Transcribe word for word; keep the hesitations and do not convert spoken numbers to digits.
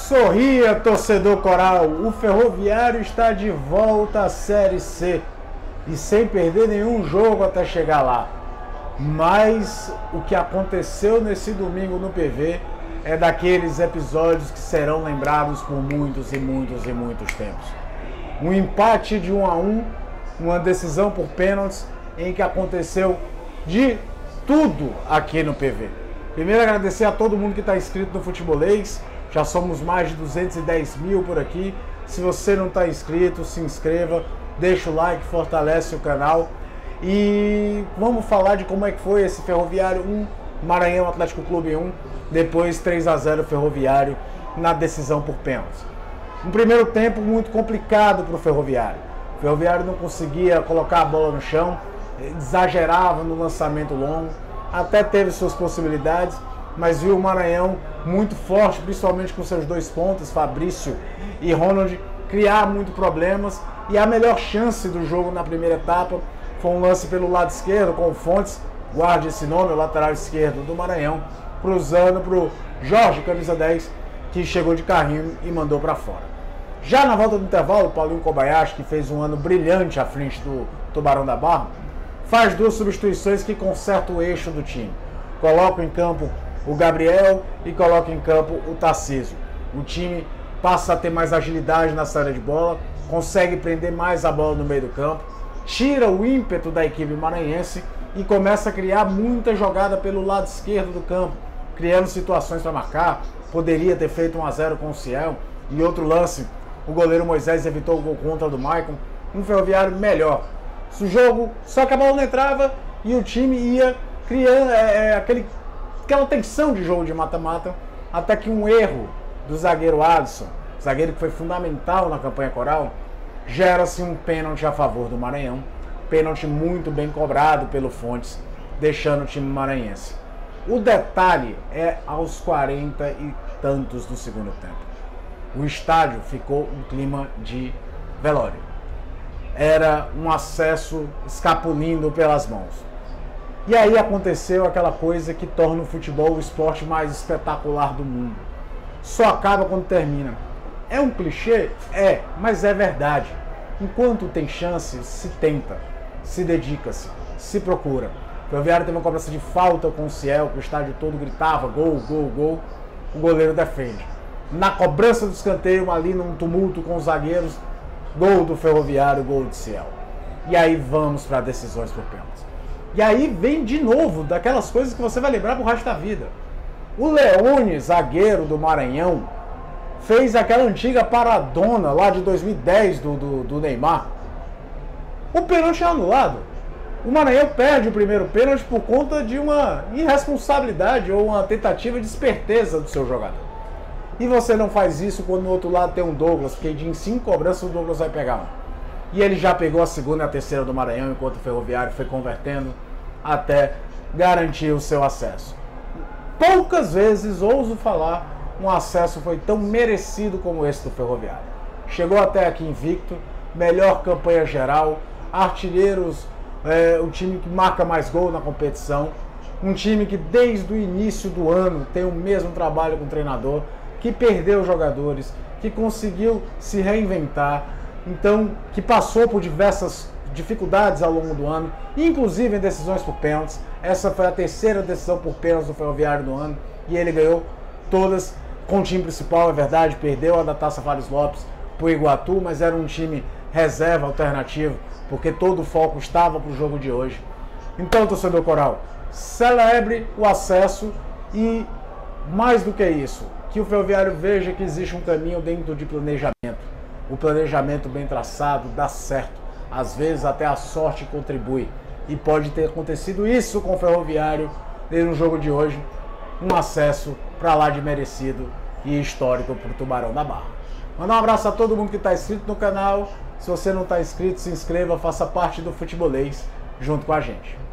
Sorria, torcedor coral, o Ferroviário está de volta à Série C e sem perder nenhum jogo até chegar lá. Mas o que aconteceu nesse domingo no P V é daqueles episódios que serão lembrados por muitos e muitos e muitos tempos. Um empate de um a um, uma decisão por pênaltis em que aconteceu de tudo aqui no P V. Primeiro agradecer a todo mundo que está inscrito no Futebolês. Já somos mais de duzentos e dez mil por aqui. Se você não está inscrito, se inscreva, deixa o like, fortalece o canal. E vamos falar de como é que foi esse Ferroviário um, Maranhão Atlético Clube um, depois três a zero Ferroviário na decisão por pênaltis. Um primeiro tempo muito complicado para o Ferroviário. O Ferroviário não conseguia colocar a bola no chão, exagerava no lançamento longo, até teve suas possibilidades, mas viu o Maranhão muito forte, principalmente com seus dois pontas, Fabrício e Ronald, criar muito problemas. E a melhor chance do jogo na primeira etapa foi um lance pelo lado esquerdo, com o Fontes, guarde esse nome, o lateral esquerdo do Maranhão, cruzando para o Jorge, camisa dez, que chegou de carrinho e mandou para fora. Já na volta do intervalo, o Paulinho Kobayashi, que fez um ano brilhante à frente do Tubarão da Barra, faz duas substituições que consertam o eixo do time. Coloca em campo o Gabriel e coloca em campo o Tarcísio. O time passa a ter mais agilidade na saída de bola, consegue prender mais a bola no meio do campo, tira o ímpeto da equipe maranhense e começa a criar muita jogada pelo lado esquerdo do campo, criando situações para marcar. Poderia ter feito um a zero com o Ciel, e outro lance, o goleiro Moisés evitou o gol contra do Maicon. Um Ferroviário melhor. O jogo, só que a bola não entrava e o time ia criando é, aquele, aquela tensão de jogo de mata-mata, até que um erro do zagueiro Adson, zagueiro que foi fundamental na campanha coral, gera-se um pênalti a favor do Maranhão. Pênalti muito bem cobrado pelo Fontes, deixando o time maranhense. O detalhe é aos quarenta e tantos do segundo tempo. O estádio ficou um clima de velório. Era um acesso escapulindo pelas mãos. E aí aconteceu aquela coisa que torna o futebol o esporte mais espetacular do mundo. Só acaba quando termina. É um clichê? É, mas é verdade. Enquanto tem chance, se tenta, se dedica-se, se procura. O Ferroviário teve uma cobrança de falta com o Ciel, que o estádio todo gritava gol, gol, gol. O goleiro defende. Na cobrança do escanteio, ali num tumulto com os zagueiros, gol do Ferroviário, gol de Ciel. E aí vamos para decisões por pênaltis. E aí vem de novo daquelas coisas que você vai lembrar pro resto da vida. O Leone, zagueiro do Maranhão, fez aquela antiga paradona lá de dois mil e dez do, do, do Neymar. O pênalti é anulado. O Maranhão perde o primeiro pênalti por conta de uma irresponsabilidade ou uma tentativa de esperteza do seu jogador. E você não faz isso quando no outro lado tem um Douglas, porque de em cinco cobranças o Douglas vai pegar uma. E ele já pegou a segunda e a terceira do Maranhão, enquanto o Ferroviário foi convertendo até garantir o seu acesso. Poucas vezes, ouso falar, um acesso foi tão merecido como esse do Ferroviário. Chegou até aqui invicto, melhor campanha geral, artilheiros, é, o time que marca mais gol na competição, um time que desde o início do ano tem o mesmo trabalho com o treinador, que perdeu jogadores, que conseguiu se reinventar, então que passou por diversas dificuldades ao longo do ano, inclusive em decisões por pênaltis. Essa foi a terceira decisão por pênaltis do Ferroviário do ano e ele ganhou todas com o time principal, é verdade, perdeu a da Taça Fares Lopes para o Iguatu, mas era um time reserva, alternativo, porque todo o foco estava para o jogo de hoje. Então, torcedor coral, celebre o acesso e, mais do que isso, que o Ferroviário veja que existe um caminho dentro de planejamento. O planejamento bem traçado dá certo. Às vezes até a sorte contribui. E pode ter acontecido isso com o Ferroviário no jogo de hoje. Um acesso para lá de merecido e histórico para o Tubarão da Barra. Mandar um abraço a todo mundo que está inscrito no canal. Se você não está inscrito, se inscreva, faça parte do Futebolês junto com a gente.